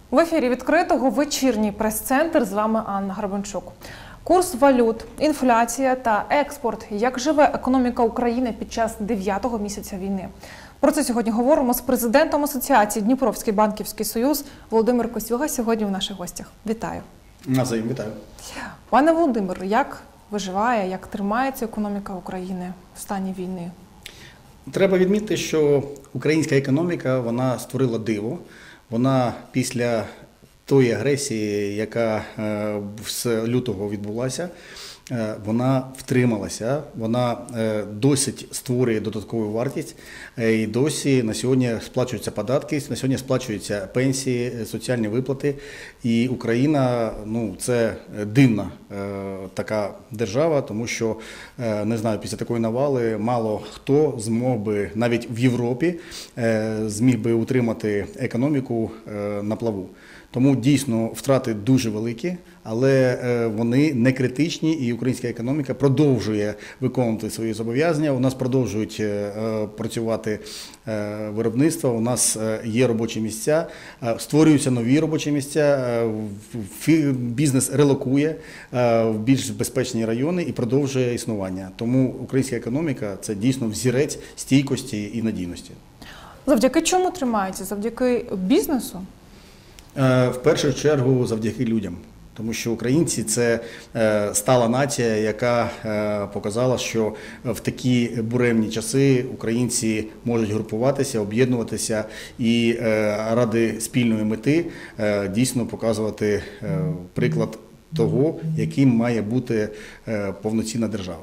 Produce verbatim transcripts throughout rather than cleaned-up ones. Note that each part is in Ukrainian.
В ефірі відкритого вечірній прес-центр. З вами Анна Гребенчук. Курс валют, інфляція та експорт. Як живе економіка України під час дев'ятого місяця війни? Про це сьогодні говоримо з президентом Асоціації Дніпровський банківський союз Володимир Косюга. Сьогодні у наших гостях. Вітаю. Навзаєм, вітаю. Пане Володимир, як виживає, як тримається економіка України в стані війни? Треба відмітити, що українська економіка, вона створила диво. Вона після тої агресії, яка з лютого відбулася, вона втрималася, вона досить створює додаткову вартість і досі на сьогодні сплачуються податки, на сьогодні сплачуються пенсії, соціальні виплати. І Україна, ну, це дивна така держава, тому що, не знаю, після такої навали мало хто змог би, навіть в Європі, зміг би утримати економіку на плаву. Тому дійсно втрати дуже великі, але вони не критичні, і українська економіка продовжує виконувати свої зобов'язання. У нас продовжують працювати виробництва, у нас є робочі місця, створюються нові робочі місця, бізнес релокує в більш безпечні райони і продовжує існування. Тому українська економіка – це дійсно взірець стійкості і надійності. Завдяки чому тримається? Завдяки бізнесу? В першу чергу завдяки людям, тому що українці – це стала нація, яка показала, що в такі буремні часи українці можуть групуватися, об'єднуватися і ради спільної мети дійсно показувати приклад того, яким має бути повноцінна держава.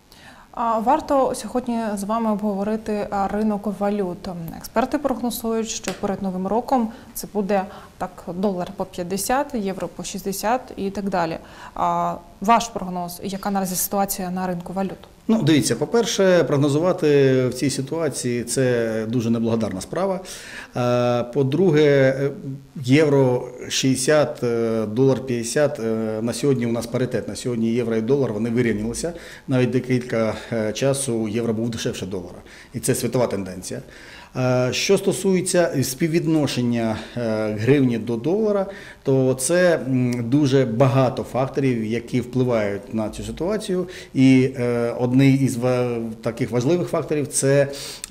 Варто сьогодні з вами обговорити ринок валют. Експерти прогнозують, що перед Новим роком це буде так долар по п'ятдесят, євро по шістдесят і так далі. А ваш прогноз, яка наразі ситуація на ринку валют? Ну, дивіться, по-перше, прогнозувати в цій ситуації – це дуже неблагодарна справа. По-друге, євро шістдесят, долар п'ятдесят, на сьогодні у нас паритет. На сьогодні євро і долар, вони вирівнялися. Навіть декілька часу євро був дешевше долара. І це світова тенденція. Що стосується співвідношення гривні до долара, то це дуже багато факторів, які впливають на цю ситуацію. І одний із таких важливих факторів – це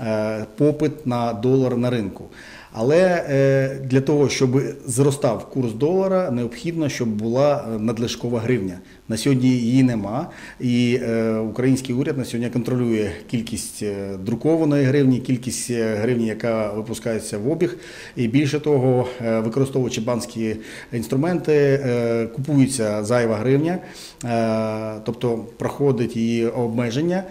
попит на долар на ринку. Але для того, щоб зростав курс долара, необхідно, щоб була надлишкова гривня. На сьогодні її нема, і український уряд на сьогодні контролює кількість друкованої гривні, кількість гривні, яка випускається в обіг. І більше того, використовуючи банківські інструменти, купується зайва гривня, тобто проходить її обмеження.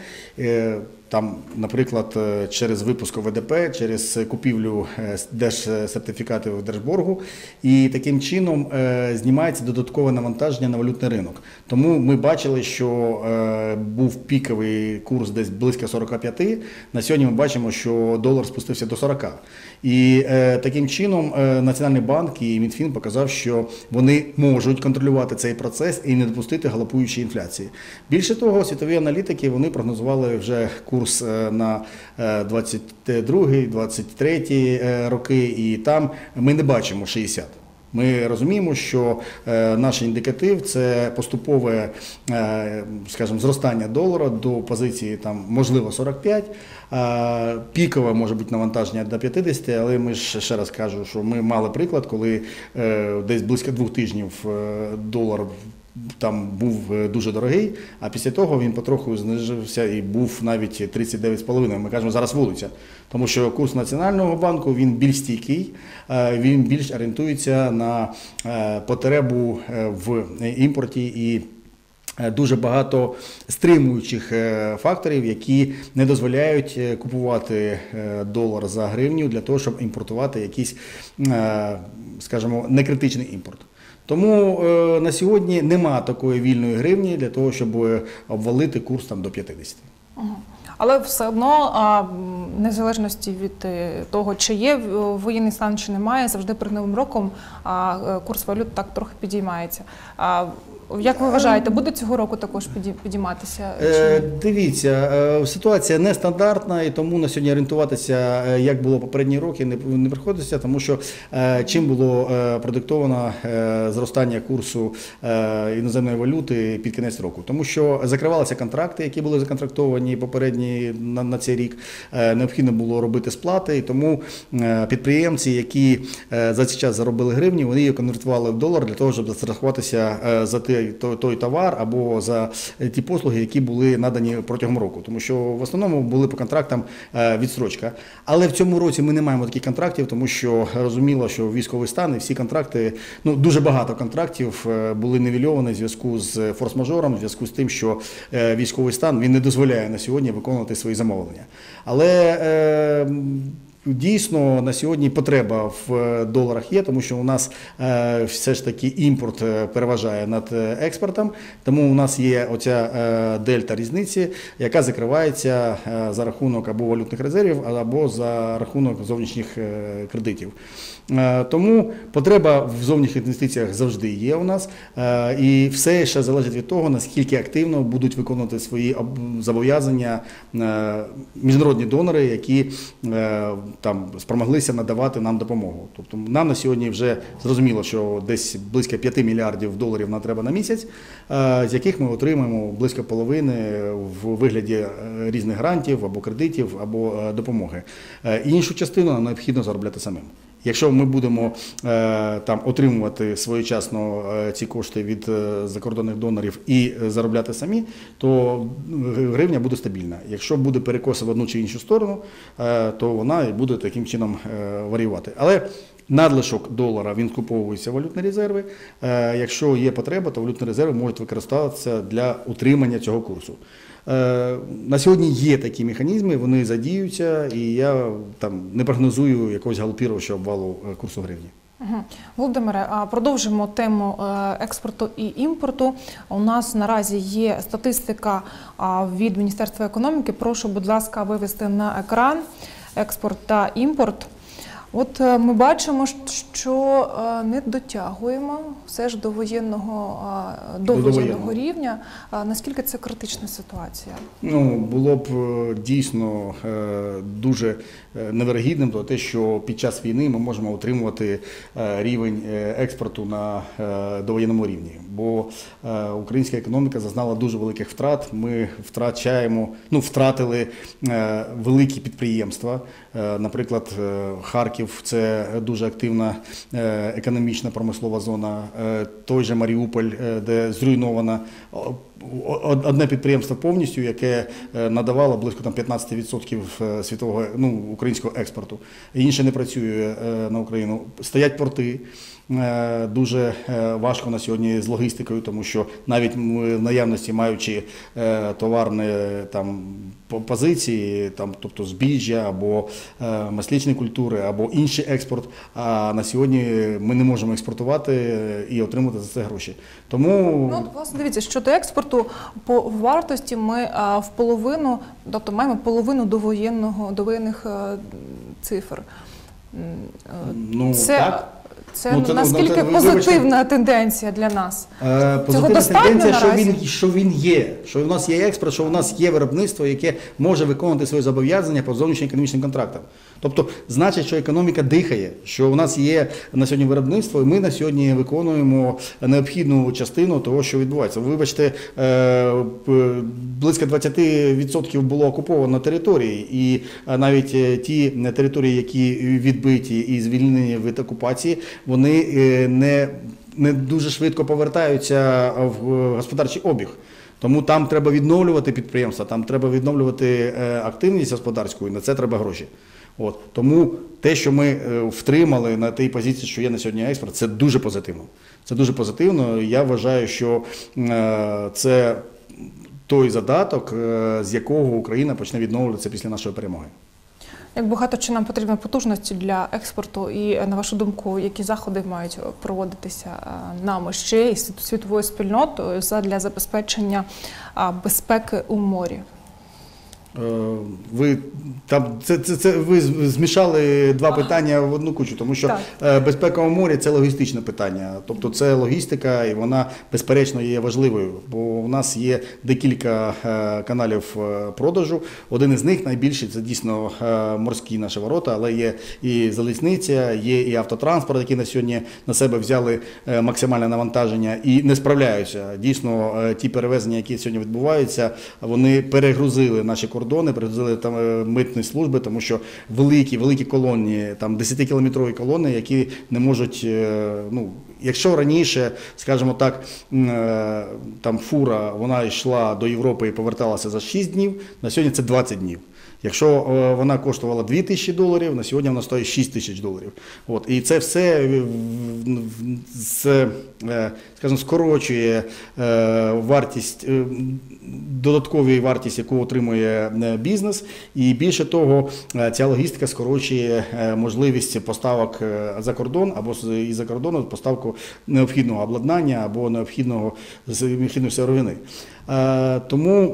Там, наприклад, через випуск О В Д П, через купівлю держсертифікатів в Держборгу. І таким чином знімається додаткове навантаження на валютний ринок. Тому ми бачили, що був піковий курс десь близько сорока п'яти. На сьогодні ми бачимо, що долар спустився до сорока. І таким чином Національний банк і Мінфін показав, що вони можуть контролювати цей процес і не допустити галопуючої інфляції. Більше того, світові аналітики, вони прогнозували вже курс на двадцять другий - двадцять третій роки, і там ми не бачимо шістдесят. Ми розуміємо, що наш індикатив – це поступове, скажімо, зростання долара до позиції, там, можливо, сорок п'ять. Пікове може бути навантаження до п'ятдесят, але ми ж, ще раз кажу, що ми мали приклад, коли десь близько двох тижнів долар там був дуже дорогий, а після того він потроху знижився і був навіть тридцять дев'ять з половиною. Ми кажемо, зараз вулиця. Тому що курс Національного банку, він більш стійкий, він більш орієнтується на потребу в імпорті і дуже багато стримуючих факторів, які не дозволяють купувати долар за гривню для того, щоб імпортувати якийсь, скажімо, некритичний імпорт. Тому е, на сьогодні нема такої вільної гривні для того, щоб обвалити курс там до п'ятдесят. Але все одно, а, незалежності від того, чи є воєнний стан, чи немає, завжди перед Новим роком а, курс валют так трохи підіймається. А, як ви вважаєте, буде цього року також підійматися? Е, дивіться, е, ситуація нестандартна, і тому на сьогодні орієнтуватися, е, як було попередні роки, не, не приходиться, тому що е, чим було е, продиктовано е, зростання курсу е, іноземної валюти під кінець року. Тому що закривалися контракти, які були законтрактовані попередні на, на цей рік, е, необхідно було робити сплати, і тому е, підприємці, які е, за цей час заробили гривні, вони її конвертували в долар для того, щоб застрахуватися е, за те, Той, той товар або за ті послуги, які були надані протягом року. Тому що в основному були по контрактам відстрочка. Але в цьому році ми не маємо таких контрактів, тому що розуміло, що військовий стан і всі контракти, ну дуже багато контрактів були нівельовані в зв'язку з форс-мажором, в зв'язку з тим, що військовий стан він не дозволяє на сьогодні виконувати свої замовлення. Але е, дійсно, на сьогодні потреба в доларах є, тому що у нас е, все ж таки імпорт переважає над експортом, тому у нас є оця е, дельта різниці, яка закривається е, за рахунок або валютних резервів, або за рахунок зовнішніх е, кредитів. Е, тому потреба в зовнішніх інвестиціях завжди є у нас, е, і все ще залежить від того, наскільки активно будуть виконувати свої зобов'язання е, міжнародні донори, які е, там спромоглися надавати нам допомогу. Тобто нам на сьогодні вже зрозуміло, що десь близько п'яти мільярдів доларів нам треба на місяць, з яких ми отримаємо близько половини в вигляді різних грантів або кредитів, або допомоги. Іншу частину нам необхідно заробляти самим. Якщо ми будемо е, там отримувати своєчасно е, ці кошти від е, закордонних донорів і заробляти самі, то гривня буде стабільна. Якщо буде перекоси в одну чи іншу сторону, е, то вона буде таким чином е, варіювати. Але надлишок долара, він скуповується в валютні резерви. Е, якщо є потреба, то валютні резерви можуть використовуватися для утримання цього курсу. На сьогодні є такі механізми, вони задіються, і я там не прогнозую якогось галопіруючого обвалу курсу гривні. Угу. Володимире, продовжимо тему експорту і імпорту. У нас наразі є статистика від Міністерства економіки. Прошу, будь ласка, вивести на екран експорт та імпорт. От ми бачимо, що не дотягуємо все ж до воєнного, до до воєнного рівня. Наскільки це критична ситуація? Ну, було б дійсно дуже невирогідним те, що під час війни ми можемо отримувати рівень експорту на довоєнному рівні. Бо українська економіка зазнала дуже великих втрат. Ми втрачаємо, ну, втратили великі підприємства. Наприклад, Харків – це дуже активна економічна промислова зона. Той же Маріуполь, де зруйнована одне підприємство повністю, яке надавало близько там п'ятнадцять відсотків світового, ну, українського експорту. Інше не працює на Україну. Стоять порти. Дуже важко на сьогодні з логістикою, тому що навіть в наявності, маючи товарні там позиції, там, тобто збіжжя або масличні культури, або інший експорт, а на сьогодні ми не можемо експортувати і отримати за це гроші. Тому... Ну, власне, дивіться, щодо експорту, по вартості ми в половину, тобто маємо половину довоєнного, довоєнних цифр. Ну, це... так. Це, ну, це наскільки це, позитивна вибачте, тенденція для нас? Е, позитивна тенденція, що він, що він є, що в нас є експорт, що в нас є виробництво, яке може виконувати свої зобов'язання по зовнішнім економічним контрактам. Тобто, значить, що економіка дихає, що у нас є на сьогодні виробництво, і ми на сьогодні виконуємо необхідну частину того, що відбувається. Вибачте, е, близько двадцять відсотків було окуповано території, і навіть ті території, які відбиті і звільнені від окупації, вони не, не дуже швидко повертаються в господарчий обіг. Тому там треба відновлювати підприємства, там треба відновлювати активність господарську, і на це треба гроші. От. Тому те, що ми втримали на тій позиції, що є на сьогодні експорт, це дуже позитивно. Це дуже позитивно. Я вважаю, що це той задаток, з якого Україна почне відновлюватися після нашої перемоги. Як багато чи нам потрібно потужності для експорту і, на вашу думку, які заходи мають проводитися нами ще і світовою спільнотою для забезпечення безпеки у морі? Ви там це, це, це ви змішали два питання в одну кучу, тому що так. Безпека у морі це логістичне питання. Тобто це логістика, і вона безперечно є важливою, бо в нас є декілька каналів продажу. Один із них найбільший це дійсно морські наші ворота, але є і залізниця, є і автотранспорт, які на сьогодні на себе взяли максимальне навантаження і не справляються. Дійсно, ті перевезення, які сьогодні відбуваються, вони перегрузили наші кордони, перегрузили там митні служби, тому що великі, великі колони, там десятикілометрові колони, які не можуть, ну, якщо раніше, скажімо так, там фура, вона йшла до Європи і поверталася за шість днів, на сьогодні це двадцять днів. Якщо вона коштувала дві тисячі доларів, на сьогодні вона стоїть шість тисяч доларів. От. І це все, скажімо, скорочує вартість, додаткову вартість, яку отримує бізнес. І більше того, ця логістика скорочує можливість поставок за кордон або із-за кордону поставку необхідного обладнання або необхідного, необхідної сировини. Тому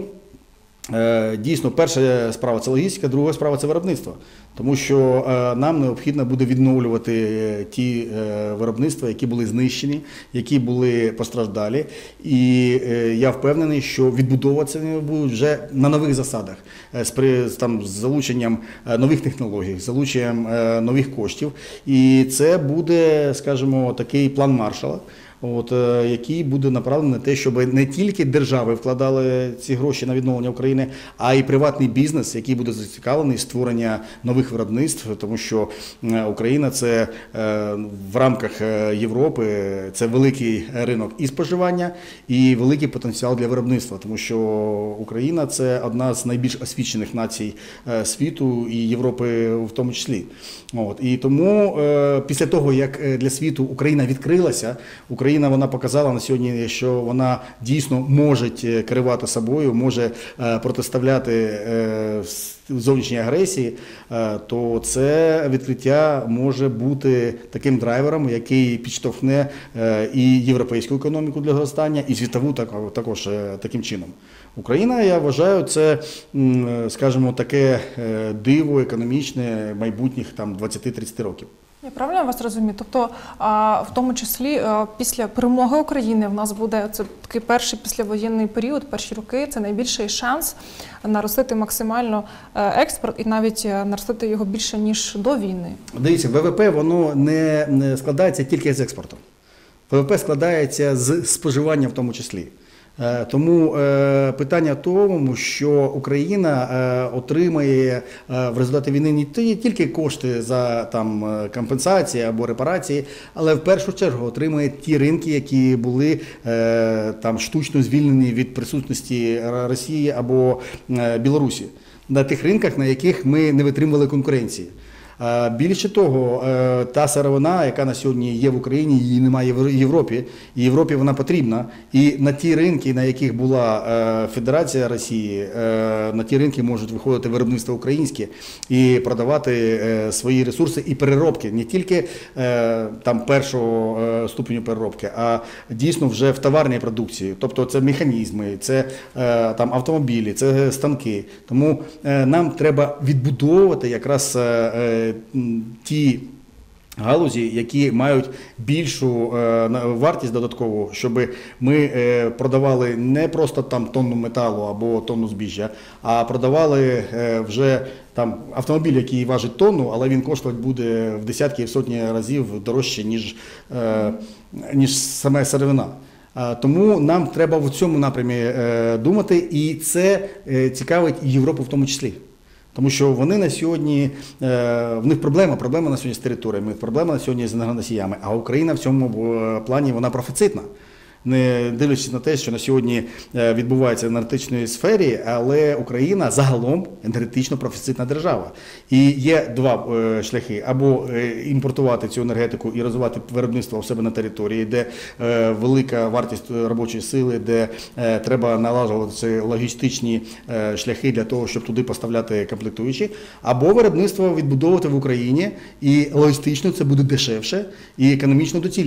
дійсно, перша справа – це логістика, друга справа – це виробництво. Тому що нам необхідно буде відновлювати ті виробництва, які були знищені, які були постраждалі. І я впевнений, що відбудовуватися вони будуть вже на нових засадах, з, там, з залученням нових технологій, з залученням нових коштів. І це буде, скажімо, такий план Маршалла. От, який буде направлений на те, щоб не тільки держави вкладали ці гроші на відновлення України, а й приватний бізнес, який буде зацікавлений створення нових виробництв, тому що Україна це в рамках Європи, це великий ринок і споживання, і великий потенціал для виробництва, тому що Україна це одна з найбільш освічених націй світу і Європи в тому числі. От, і тому після того, як для світу Україна відкрилася, Україна вона показала на сьогодні, що вона дійсно може керувати собою, може протиставляти зовнішній агресії, то це відкриття може бути таким драйвером, який підштовхне і європейську економіку для зростання, і світову також таким чином. Україна, я вважаю, це, скажімо, таке диво економічне майбутніх там двадцять-тридцять років. Я правильно вас розумію? Тобто, в тому числі після перемоги України в нас буде це такий перший післявоєнний період, перші роки, це найбільший шанс наростити максимально експорт і навіть наростити його більше, ніж до війни. Дивіться, ВВП, воно не складається тільки з експорту. ВВП складається з споживання в тому числі. Тому питання в тому, що Україна отримає в результаті війни не тільки кошти за там, компенсації або репарації, але в першу чергу отримає ті ринки, які були там, штучно звільнені від присутності Росії або Білорусі. На тих ринках, на яких ми не витримували конкуренції. Більше того, та сировина, яка на сьогодні є в Україні, її немає в Європі. І Європі вона потрібна. І на ті ринки, на яких була Федерація Росії, на ті ринки можуть виходити виробництво українське і продавати свої ресурси і переробки. Не тільки там першого ступеню переробки, а дійсно вже в товарній продукції. Тобто це механізми, це там автомобілі, це станки. Тому нам треба відбудовувати якраз ті галузі, які мають більшу вартість додаткову, щоб ми продавали не просто там тонну металу або тонну збіжжя, а продавали вже там автомобіль, який важить тонну, але він коштувати буде в десятки і в сотні разів дорожче, ніж, ніж саме сировина. Тому нам треба в цьому напрямі думати, і це цікавить Європу в тому числі. Тому що вони на сьогодні, в них проблема, проблема на сьогодні з територіями, проблема на сьогодні з енергоносіями, а Україна в цьому плані вона профіцитна. Не дивлячись на те, що на сьогодні відбувається в енергетичній сфері, але Україна загалом енергетично профіцитна держава. І є два шляхи: або імпортувати цю енергетику і розвивати виробництво у себе на території, де велика вартість робочої сили, де треба налагоджувати логістичні шляхи для того, щоб туди поставляти комплектуючі, або виробництво відбудовувати в Україні, і логістично це буде дешевше і економічно доцільніше.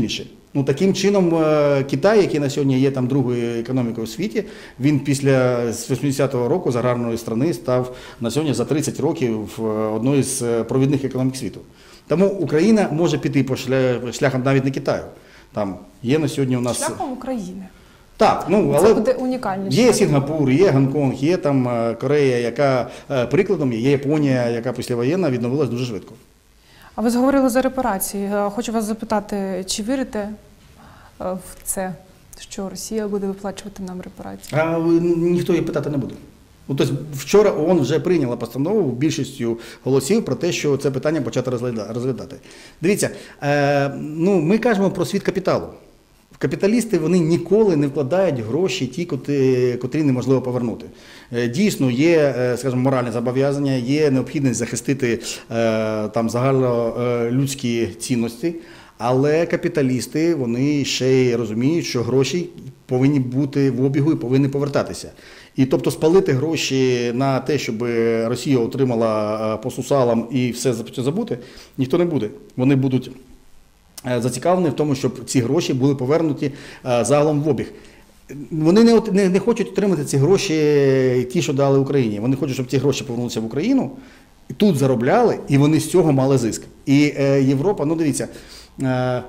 Ну, таким чином, е, Китай, який на сьогодні є там другою економікою у світі, він після вісімдесятого року з аграрної країни став на сьогодні за тридцять років е, одною з е, провідних економік світу. Тому Україна може піти по шля- шляхам навіть не Китаю. Там є на сьогодні у нас... Шляхом України. Так, ну, Це але буде унікальність. є Сінгапур, є Гонконг, є там е, Корея, яка е, прикладом, є Японія, яка післявоєнна відновилась дуже швидко. А ви зговорили за репарації. Е, Хочу вас запитати, чи вірите е, в це, що Росія буде виплачувати нам репарації? А ви- ніхто її питати не буде. Ну, тобто вчора ООН вже прийняла постанову більшістю голосів про те, що це питання почати розгляда- розглядати. Дивіться, е, ну, ми кажемо про світ капіталу. Капіталісти вони ніколи не вкладають гроші ті, котрі, котрі неможливо повернути. Е, Дійсно, є, е, скажімо, моральне зобов'язання, є необхідність захистити е, там загальнолюдські цінності, але капіталісти вони ще й розуміють, що гроші повинні бути в обігу і повинні повертатися. І тобто спалити гроші на те, щоб Росія отримала е, по сусалам і все за- забути, ніхто не буде. Вони будуть е, зацікавлені в тому, щоб ці гроші були повернуті е, загалом в обіг. Вони не, от- не, не хочуть отримати ці гроші, ті, що дали Україні. Вони хочуть, щоб ці гроші повернулися в Україну, і тут заробляли, і вони з цього мали зиск. І е, Європа, ну дивіться, е, е,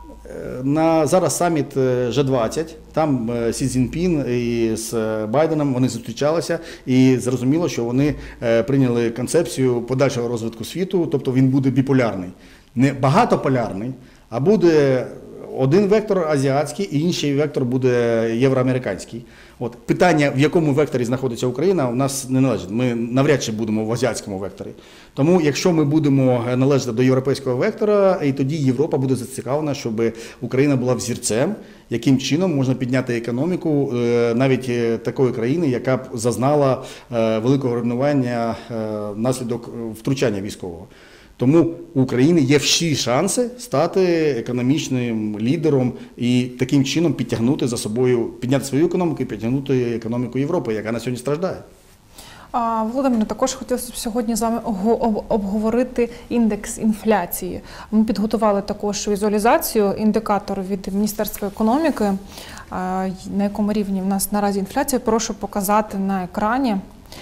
на зараз саміт е, Ж двадцять, там е, Сі Цзіньпін і з е, Байденом вони зустрічалися, і зрозуміло, що вони е, прийняли концепцію подальшого розвитку світу, тобто він буде біполярний. Не багатополярний, а буде один вектор азіатський, і інший вектор буде євроамериканський. От питання, в якому векторі знаходиться Україна, у нас не належить. Ми навряд чи будемо в азіатському векторі. Тому, якщо ми будемо належати до європейського вектора, і тоді Європа буде зацікавлена, щоб Україна була взірцем, яким чином можна підняти економіку е, навіть е, такої країни, яка б зазнала е, великого руйнування е, внаслідок втручання військового. Тому у України є всі шанси стати економічним лідером і таким чином підтягнути за собою, підняти свою економіку і підтягнути економіку Європи, яка на сьогодні страждає. А, Володимире, також хотілося б сьогодні з вами ого- об- обговорити індекс інфляції. Ми підготували також візуалізацію, індикатор від Міністерства економіки, а, на якому рівні в нас наразі інфляція. Прошу показати на екрані.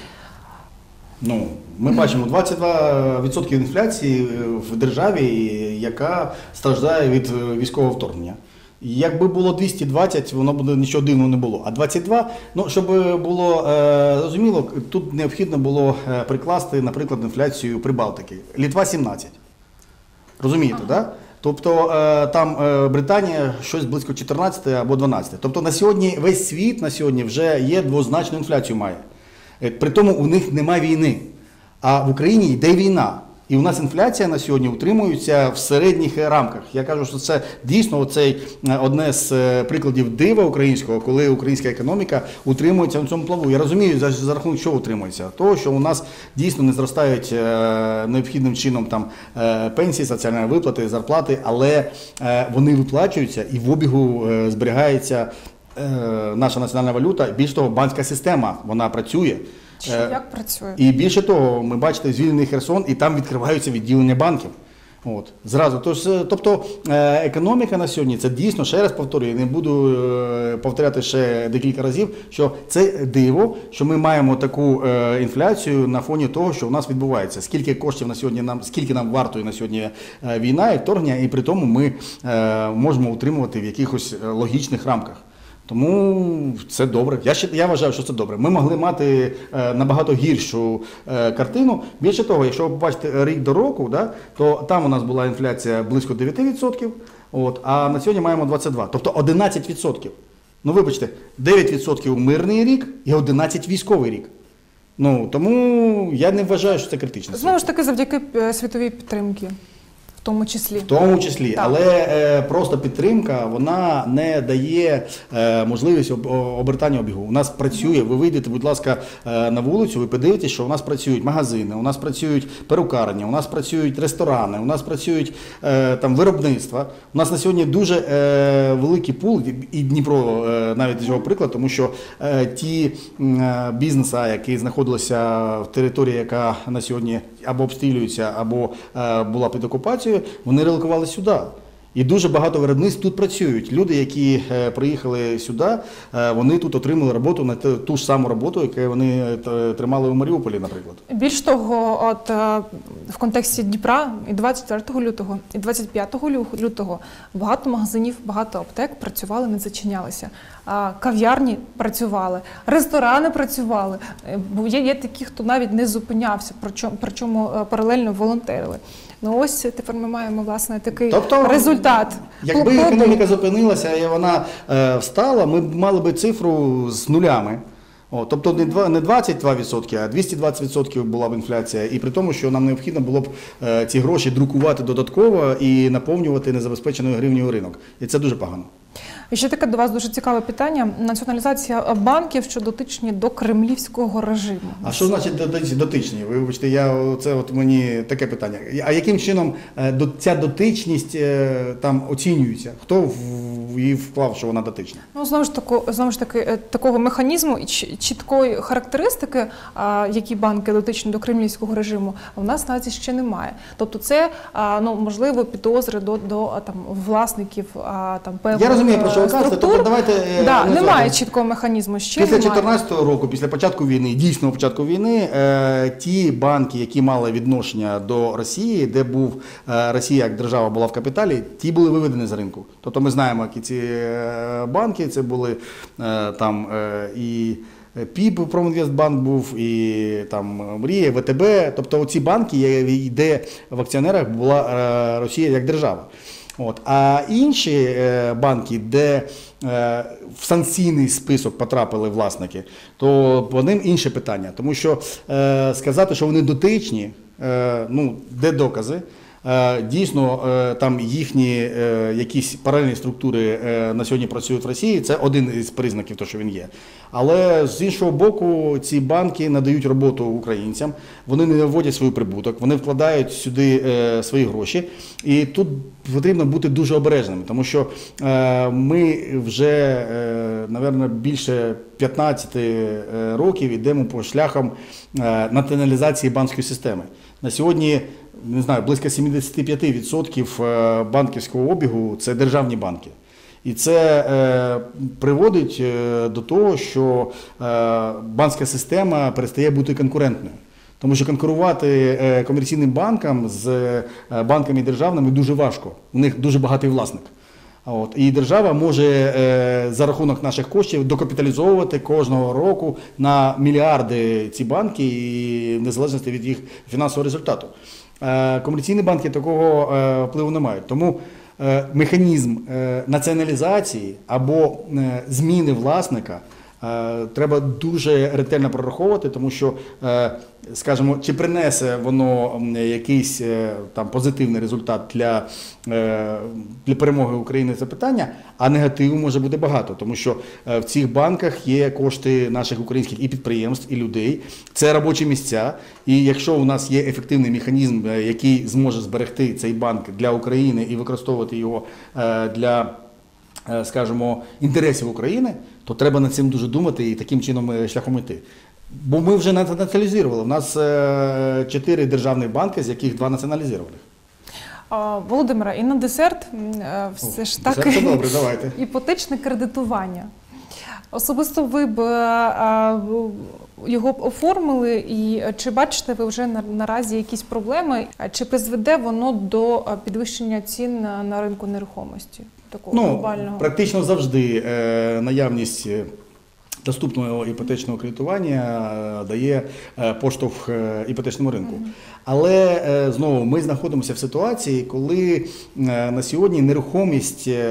Ну, ми бачимо двадцять два відсотки інфляції в державі, яка страждає від військового вторгнення. Якби було двісті двадцять, воно б нічого дивного не було. А двадцять два, ну, щоб було е, зрозуміло, тут необхідно було е, прикласти, наприклад, інфляцію Прибалтики. Літва сімнадцять. Розумієте, так? Ага. Да? Тобто е, там е, Британія щось близько чотирнадцять або дванадцять. Тобто на сьогодні весь світ на сьогодні вже є двозначну інфляцію має. Е, При тому у них немає війни. А в Україні йде війна. І у нас інфляція на сьогодні утримується в середніх рамках. Я кажу, що це дійсно оцей, е, одне з е, прикладів дива українського, коли українська економіка утримується на цьому плаву. Я розумію, за, за рахунок чого утримується. Того, що у нас дійсно не зростають е, необхідним чином там, е, пенсії, соціальні виплати, зарплати, але е, вони виплачуються і в обігу е, зберігається е, наша національна валюта. Більш того, банківська система, вона працює. Чи Е, як працює? І більше того, ми бачите, звільнений Херсон, і там відкриваються відділення банків. От, зразу. Тож, е, тобто е, економіка на сьогодні, це дійсно, ще раз повторюю, не буду е, повторяти ще декілька разів, що це диво, що ми маємо таку е, інфляцію на фоні того, що у нас відбувається. Скільки коштів на сьогодні нам, скільки нам вартує на сьогодні е, війна і вторгнення, і при тому ми е, можемо утримувати в якихось е, логічних рамках. Тому це добре. Я, ще, я вважаю, що це добре. Ми могли мати е, набагато гіршу е, картину. Більше того, якщо ви побачите рік до року, да, то там у нас була інфляція близько дев'ять відсотків, от, а на сьогодні маємо двадцять два, тобто одинадцять відсотків. Ну вибачте, дев'ять відсотків мирний рік і одинадцять військовий рік. Ну, тому я не вважаю, що це критично. Знову ж таки, завдяки е, світовій підтримці, в тому числі. В тому числі, Так. але е, просто підтримка, вона не дає е, можливість об, о- обертання обігу. У нас працює, ви вийдете, будь ласка, е, на вулицю, ви подивитесь, що у нас працюють магазини, у нас працюють перукарні, у нас працюють ресторани, у нас працюють е, там виробництва. У нас на сьогодні дуже е, великий пул, і Дніпро е, навіть цього приклад, тому що е, ті е, бізнеси, які знаходилися в території, яка на сьогодні або обстрілюється, або е, була під окупацією, вони релокували сюди. І дуже багато виробництв тут працюють. Люди, які е, приїхали сюди, е, вони тут отримали роботу на ту, ту ж саму роботу, яку вони е, тримали у Маріуполі, наприклад. Більш того, от е, в контексті Дніпра і двадцять четвертого лютого, і двадцять п'ятого лютого багато магазинів, багато аптек працювали, не зачинялися. А кав'ярні працювали, ресторани працювали. Е, Бо є, є такі, хто навіть не зупинявся, причому, причому е, паралельно волонтерили. Ну ось тепер ми маємо, власне, такий Тобто, результат. Якби економіка зупинилася і вона е, встала, ми б мали би цифру з нулями. О, тобто не два- не двадцять два відсотки, а двісті двадцять відсотків була б інфляція. І при тому, що нам необхідно було б е, ці гроші друкувати додатково і наповнювати незабезпеченою гривнею ринок. І це дуже погано. І ще таке до вас дуже цікаве питання. Націоналізація банків, що дотичні до кремлівського режиму. А що значить доти- дотичні? Ви вибачте, я це от мені таке питання. А яким чином е, до- ця дотичність е, там оцінюється? Хто в- в її вклав, що вона дотична? Ну, знову ж таки, знову ж таки, е, такого механізму і ч- чіткої характеристики, а, які банки дотичні до кремлівського режиму, в нас наразі ще немає. Тобто це, а, ну, можливо, підозри до, до а, там, власників а, там, певних Я розумію, про що ви кажете. структур. Тобто давайте, е, Да, не немає зважайте. чіткого механізму, ще Після немає. чотирнадцятого року, після початку війни, дійсного початку війни, е, ті банки, які мали відношення до Росії, де був е, Росія як держава була в капіталі, ті були виведені з ринку. Тобто ми знаємо, які ці е, банки, це були е, там е, і ПІБ, Промінвестбанк був, і там Мрія, ВТБ. Тобто оці банки, є- де в акціонерах була е, Росія як держава. От. А інші е, банки, де е, в санкційний список потрапили власники, то по ним інше питання. Тому що е, сказати, що вони дотичні, е, ну, де докази? Е, Дійсно, е, там їхні е, якісь паралельні структури е, на сьогодні працюють в Росії, це один із признаків того, що він є. Але з іншого боку, ці банки надають роботу українцям, вони не виводять свій прибуток, вони вкладають сюди е, свої гроші. І тут потрібно бути дуже обережними, тому що е, ми вже, е, напевно, більше п'ятнадцять е, років йдемо по шляхам е, націоналізації банківської системи. На сьогодні, не знаю, близько сімдесят п'ять відсотків банківського обігу – це державні банки. І це е, приводить е, до того, що е, банківська система перестає бути конкурентною. Тому що конкурувати е, комерційним банкам з е, банками державними дуже важко. У них дуже багатий власник. От. І держава може е, за рахунок наших коштів докапіталізовувати кожного року на мільярди ці банки, і в незалежності від їх фінансового результату. Е, комерційні банки такого е, впливу не мають. Тому е, механізм е, націоналізації або е, зміни власника е, треба дуже ретельно прораховувати, тому що, е, скажімо, чи принесе воно якийсь е, там позитивний результат для, е, для перемоги України, це питання, а негативу може бути багато, тому що е, в цих банках є кошти наших українських і підприємств, і людей, це робочі місця, і якщо у нас є ефективний механізм, е, який зможе зберегти цей банк для України і використовувати його е, для, е, скажімо, інтересів України, то треба над цим дуже думати і таким чином е, шляхом йти. Бо ми вже націоналізували. У нас е, чотири державних банки, з яких два націоналізованих. А, Володимире, і на десерт е, все ж так Десерт це добре, давайте. іпотечне кредитування. Особисто ви б е, його б оформили, і чи бачите ви вже на, наразі якісь проблеми, чи призведе воно до підвищення цін на, на ринку нерухомості? Такого Ну, глобального? практично завжди е, наявність доступного іпотечного кредитування е, дає е, поштовх е, іпотечному ринку. Mm-hmm. Але е, знову ми знаходимося в ситуації, коли е, на сьогодні нерухомість е,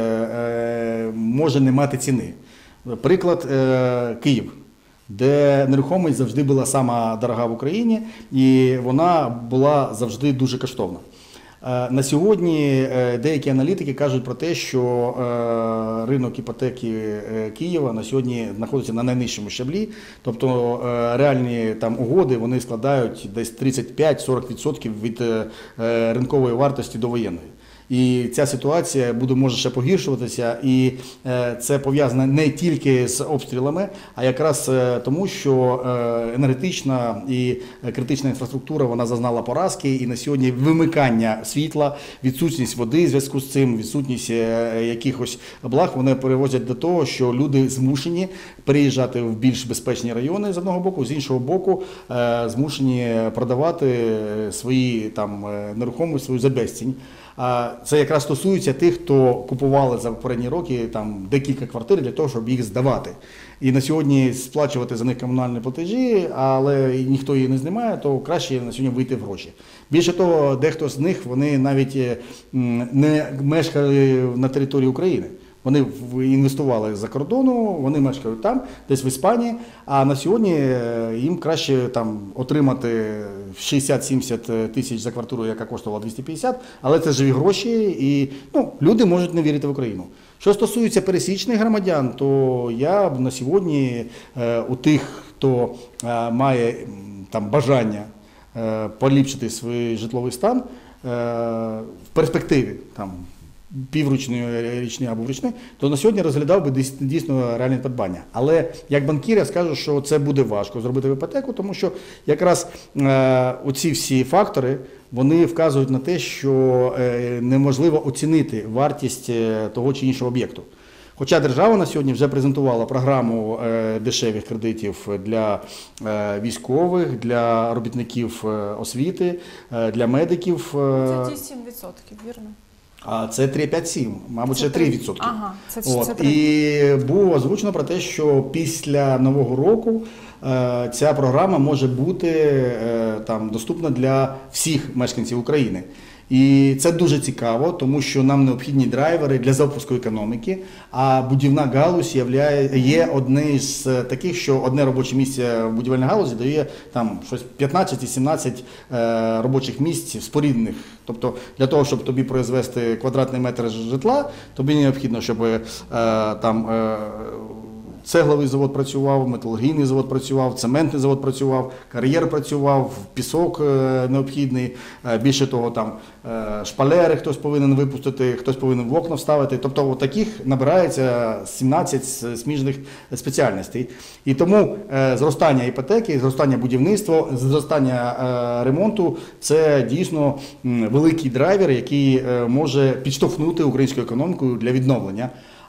е, може не мати ціни. Приклад е, Київ, де нерухомість завжди була сама дорога в Україні, і вона була завжди дуже коштовна. На сьогодні деякі аналітики кажуть про те, що ринок іпотеки Києва на сьогодні знаходиться на найнижчому щаблі, тобто реальні там угоди вони складають десь тридцять п'ять - сорок відсотків від ринкової вартості довоєнної. І ця ситуація буде може ще погіршуватися, і це пов'язане не тільки з обстрілами, а якраз тому, що енергетична і критична інфраструктура вона зазнала поразки, і на сьогодні вимикання світла, відсутність води в зв'язку з цим, відсутність якихось благ, вони перевозять до того, що люди змушені переїжджати в більш безпечні райони з одного боку, з іншого боку змушені продавати свої там нерухомість, свою за безцінь. Це якраз стосується тих, хто купували за попередні роки там декілька квартир для того, щоб їх здавати. І на сьогодні сплачувати за них комунальні платежі, але ніхто її не знімає, то краще на сьогодні вийти в гроші. Більше того, дехто з них вони навіть не мешкали на території України. Вони інвестували за кордону, вони мешкають там, десь в Іспанії, а на сьогодні їм краще там отримати шістдесят-сімдесят тисяч за квартиру, яка коштувала двісті п'ятдесят, але це живі гроші, і ну, люди можуть не вірити в Україну. Що стосується пересічних громадян, то я б на сьогодні у тих, хто має там бажання поліпшити свій житловий стан, в перспективі там піврічної, річної або річної, то на сьогодні розглядав би дійсно реальне придбання. Але як банкір я скажу, що це буде важко зробити в іпотеку, тому що якраз е, оці всі фактори, вони вказують на те, що е, неможливо оцінити вартість того чи іншого об'єкту. Хоча держава на сьогодні вже презентувала програму е, дешевих кредитів для е, військових, для робітників освіти, е, для медиків. Це ті сім відсотків, вірно? А це три, п'ять, сім, мабуть, ще три відсотки. Ага, це, От. це три. І було озвучено про те, що після Нового року е, ця програма може бути е, там, доступна для всіх мешканців України. І це дуже цікаво, тому що нам необхідні драйвери для запуску економіки, а будівна галузь являє, є одне з таких, що одне робоче місце в будівельній галузі дає там щось п'ятнадцять-сімнадцять е, робочих місць споріднених. Тобто для того, щоб тобі произвести квадратний метр житла, тобі необхідно, щоб е, там е, цегловий завод працював, металургійний завод працював, цементний завод працював, кар'єр працював, пісок необхідний, більше того, там шпалери хтось повинен випустити, хтось повинен в окна вставити. Тобто таких набирається сімнадцять сміжних спеціальностей. І тому зростання іпотеки, зростання будівництва, зростання ремонту – це дійсно великий драйвер, який може підштовхнути українську економіку для відновлення.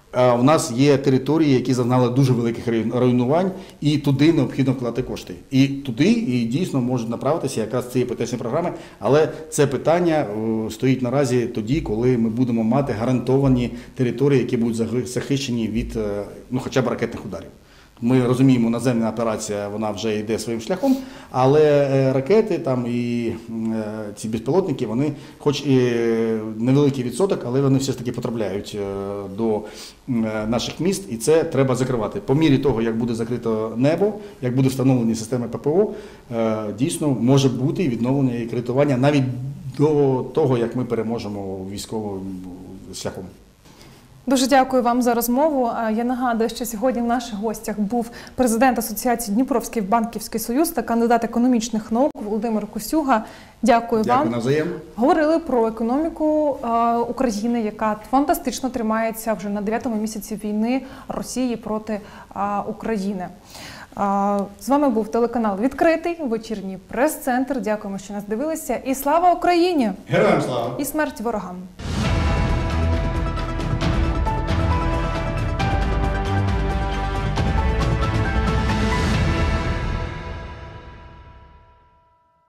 У нас є території, які зазнали дуже великих руйнувань, і туди необхідно вкладати кошти. І туди і дійсно можуть направитися якраз ці іпотечні програми, але це питання стоїть наразі тоді, коли ми будемо мати гарантовані території, які будуть захищені від ну, хоча б ракетних ударів. Ми розуміємо, наземна операція, вона вже йде своїм шляхом, але ракети там і ці безпілотники, вони хоч і невеликий відсоток, але вони все ж таки потрапляють до наших міст, і це треба закривати. По мірі того, як буде закрито небо, як буде встановлені системи ППО, дійсно може бути відновлення і кредитування навіть до того, як ми переможемо військовим шляхом. Дуже дякую вам за розмову. Я нагадую, що сьогодні в наших гостях був президент Асоціації Дніпровський банківський союз та кандидат економічних наук Володимир Костюга. Дякую, Дякую вам. Навзаєм. Говорили про економіку України, яка фантастично тримається вже на дев'ятому місяці війни Росії проти України. З вами був телеканал «Відкритий», вечірній прес-центр. Дякуємо, що нас дивилися. І слава Україні! Героям слава! І смерть ворогам!